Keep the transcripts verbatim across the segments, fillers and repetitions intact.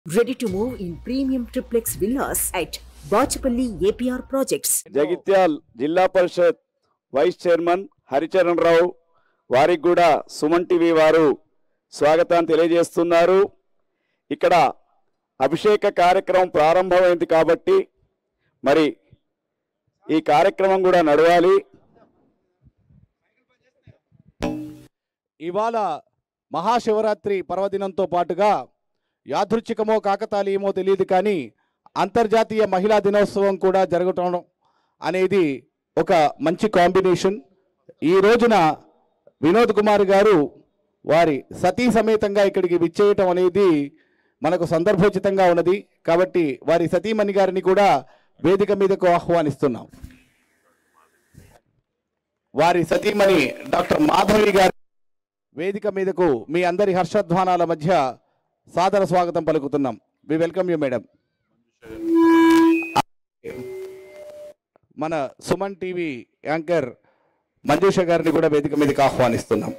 Ready to move in premium triplex villas at Bachapalli A P R Projects. Jagtial Zilla Parishad vice chairman Haricharan Rao వారికి కూడా Suman TV వారు స్వాగతాన్ని తెలియజేస్తున్నారు. ఇక్కడ అభిషేక కార్యక్రమం ప్రారంభమైంది కాబట్టి మరి ఈ కార్యక్రమం కూడా నడవాలి. ఇవాళ మహాశివరాత్రి పర్వదినంతో పాటుగా యాదృచ్ఛికమో కాకతాళీయమో తెలియదు కానీ అంతర్జాతీయ మహిళా దినోత్సవం కూడా జరగటం అనేది ఒక మంచి కాంబినేషన్. ఈ రోజున వినోద్ కుమార్ గారు వారి సతీ సమేతంగా ఇక్కడికి విచ్చేయటం అనేది మనకు సందర్భోచితంగా ఉన్నది. కాబట్టి వారి సతీమణి గారిని కూడా వేదిక మీదకు ఆహ్వానిస్తున్నాం. వారి సతీమణి డాక్టర్ మాధవి గారి వేదిక మీదకు మీ అందరి హర్షధ్వానాల మధ్య సాదర స్వాగతం పలుకుతున్నాం. We welcome you madam. మన సుమన్ టీవీ యాంకర్ మంజుష గారిని కూడా వేదిక మీదకి ఆహ్వానిస్తున్నాం.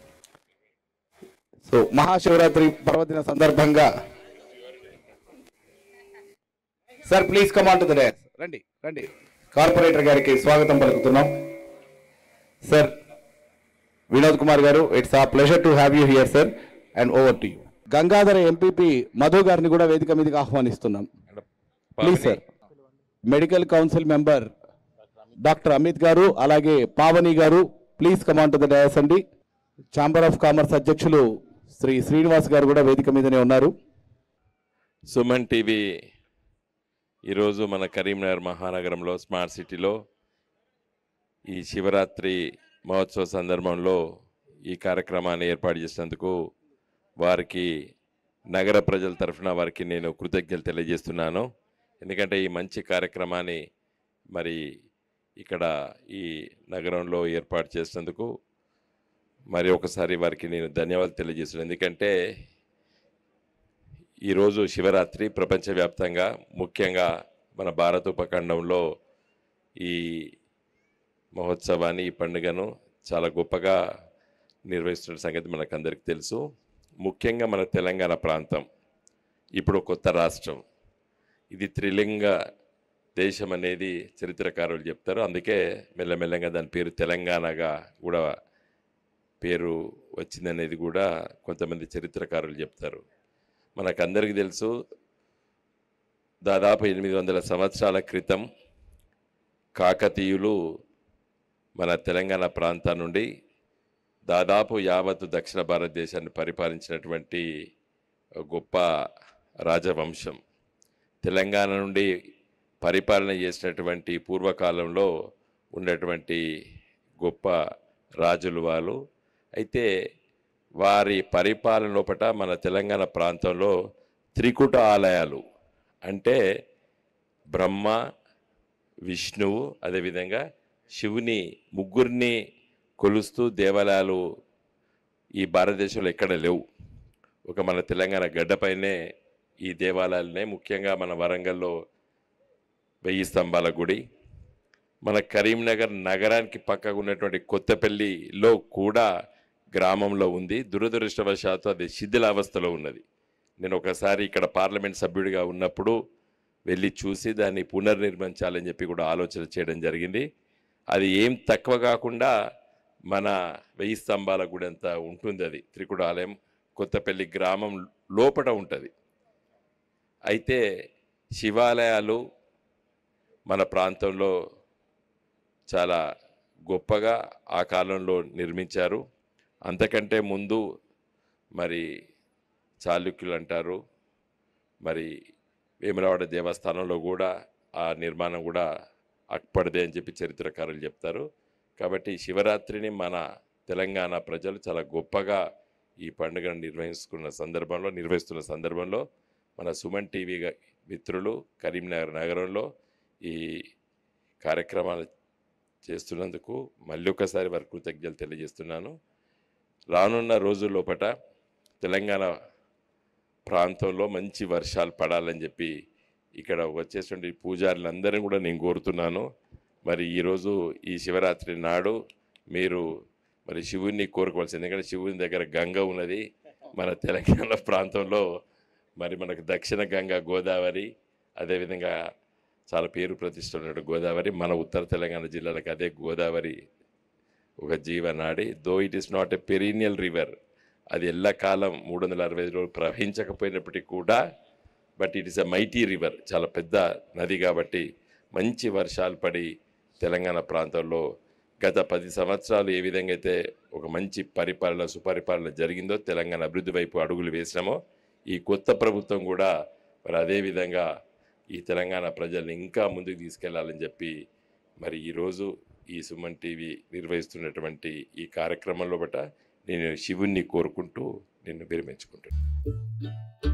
సో మహాశివరాత్రి పర్వదిన సందర్భంగా sir please come on to the dais. రండి రండి కార్పొరేటర్ గారికి స్వాగతం పలుకుతున్నాం. సార్ వినోద్ కుమార్ గారు, it's a pleasure to have you here sir, and over to you. Gangadhara MPP Madhu గారిని కూడా వేదిక మీదకి ఆహ్వానిస్తున్నాం. Please sir. Medical council member doctor Amit గారు, అలాగే పావని గారు please come on to the dais అండి. ఛాంబర్ ఆఫ్ కామర్స్ అధ్యక్షులు శ్రీ శ్రీనివాస్ గారు కూడా వేదిక మీదనే ఉన్నారు. సుమన్ టీవీ ఈరోజు మన కరీంనగర్ మహానగరంలో స్మార్ట్ సిటీలో ఈ శివరాత్రి మహోత్సవ సందర్భంలో ఈ కార్యక్రమాన్ని ఏర్పాటు చేసినందుకు వారికి నగర ప్రజల తరఫున వారికి నేను కృతజ్ఞతలు తెలియజేస్తున్నాను. ఎందుకంటే ఈ మంచి కార్యక్రమాన్ని మరి ఇక్కడ ఈ నగరంలో ఏర్పాటు చేసినందుకు మరి ఒకసారి వారికి నేను ధన్యవాదాలు తెలియజేస్తున్నాను. ఎందుకంటే ఈరోజు శివరాత్రి ప్రపంచవ్యాప్తంగా ముఖ్యంగా మన భారత ఉపఖండంలో ఈ మహోత్సవాన్ని ఈ పండుగను చాలా గొప్పగా నిర్వహిస్తున్న సంగతి మనకు అందరికీ తెలుసు. ముఖ్యంగా మన తెలంగాణ ప్రాంతం ఇప్పుడు కొత్త రాష్ట్రం, ఇది త్రిలింగ దేశం అనేది చరిత్రకారులు చెప్తారు. అందుకే మెల్లమెల్లగా దాని పేరు తెలంగాణగా కూడా పేరు వచ్చిందనేది కూడా కొంతమంది చరిత్రకారులు చెప్తారు. మనకందరికీ తెలుసు, దాదాపు ఎనిమిది వందల సంవత్సరాల క్రితం కాకతీయులు మన తెలంగాణ ప్రాంతం నుండి దాదాపు యావత్తు దక్షిణ భారతదేశాన్ని పరిపాలించినటువంటి గొప్ప రాజవంశం. తెలంగాణ నుండి పరిపాలన చేసినటువంటి పూర్వకాలంలో ఉన్నటువంటి గొప్ప రాజులు వాళ్ళు. అయితే వారి పరిపాలన లోపట మన తెలంగాణ ప్రాంతంలో త్రికూట ఆలయాలు అంటే బ్రహ్మ, విష్ణువు, అదేవిధంగా శివుని ముగ్గురిని కొలుస్తూ దేవాలయాలు ఈ భారతదేశంలో ఎక్కడ లేవు. ఒక మన తెలంగాణ గడ్డపైనే ఈ దేవాలయాలనే. ముఖ్యంగా మన వరంగల్లో వెయ్యి స్తంభాల గుడి, మన కరీంనగర్ నగరానికి పక్కకు ఉన్నటువంటి కొత్తపల్లిలో కూడా గ్రామంలో ఉంది. దురదృష్టవశాత్తు అది శిథిలావస్థలో ఉన్నది. నేను ఒకసారి ఇక్కడ పార్లమెంట్ సభ్యుడిగా ఉన్నప్పుడు వెళ్ళి చూసి దాన్ని పునర్నిర్మించాలని చెప్పి కూడా ఆలోచన చేయడం జరిగింది. అది ఏం తక్కువ కాకుండా మన వెయ్యి స్తంభాల గుడి అంతా ఉంటుంది. అది త్రికూట ఆలయం కొత్తపల్లి గ్రామం లోపల ఉంటుంది. అయితే శివాలయాలు మన ప్రాంతంలో చాలా గొప్పగా ఆ కాలంలో నిర్మించారు. అంతకంటే ముందు మరి చాళుక్యులు అంటారు, మరి వేములవాడ దేవస్థానంలో కూడా ఆ నిర్మాణం కూడా అక్పడదే అని చెప్పి చరిత్రకారులు చెప్తారు. కాబట్టి శివరాత్రిని మన తెలంగాణ ప్రజలు చాలా గొప్పగా ఈ పండుగను నిర్వహిస్తున్న సందర్భంలో నిర్వహిస్తున్న సందర్భంలో మన సుమన్ టీవీ మిత్రులు కరీంనగర్ నగరంలో ఈ కార్యక్రమాలు చేస్తున్నందుకు మళ్ళీ ఒకసారి వారి కృతజ్ఞతలు తెలియజేస్తున్నాను. రానున్న రోజుల్లోపట తెలంగాణ ప్రాంతంలో మంచి వర్షాలు పడాలని చెప్పి ఇక్కడ వచ్చేటువంటి పూజారులందరినీ కూడా నేను కోరుతున్నాను. మరి ఈరోజు ఈ శివరాత్రి నాడు మీరు మరి శివుణ్ణి కోరుకోవాల్సింది. ఎందుకంటే శివుని దగ్గర గంగ ఉన్నది. మన తెలంగాణ ప్రాంతంలో మరి మనకు దక్షిణ గంగా గోదావరి, అదేవిధంగా చాలా పేరు ప్రతిష్ట ఉన్నట్టు గోదావరి, మన ఉత్తర తెలంగాణ జిల్లాలకు అదే గోదావరి ఒక జీవనాడి. Though it is not a perennial river, అది ఎల్లకాలం మూడు వందల అరవై ఐదు రోజులు ప్రవహించకపోయినప్పటికీ కూడా, but it is a mighty river, చాలా పెద్ద నది. కాబట్టి మంచి వర్షాలు పడి తెలంగాణ ప్రాంతంలో గత పది సంవత్సరాలు ఏ విధంగా అయితే ఒక మంచి పరిపాలన సుపరిపాలన జరిగిందో, తెలంగాణ అభివృద్ధి వైపు అడుగులు వేసినామో, ఈ కొత్త ప్రభుత్వం కూడా మరి అదేవిధంగా ఈ తెలంగాణ ప్రజల్ని ఇంకా ముందుకు తీసుకెళ్లాలని చెప్పి మరి ఈరోజు ఈ సుమన్ టీవీ నిర్వహిస్తున్నటువంటి ఈ కార్యక్రమంలో బట్ట నేను శివుణ్ణి కోరుకుంటూ నిన్ను విరమించుకుంటాను.